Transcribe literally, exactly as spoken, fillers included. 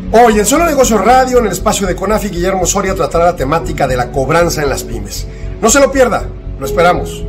Hoy en Solo Negocios Radio, en el espacio de CONAFI, Guillermo Soria tratará la temática de la cobranza en las pymes. No se lo pierda, lo esperamos.